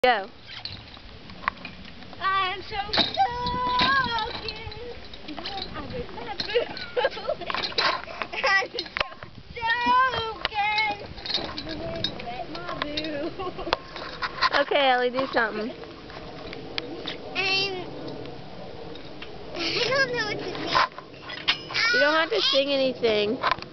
Go. I'm so soaking. I'm so soaking. Okay, Ellie, do something. I don't know what to sing. You don't have to sing anything.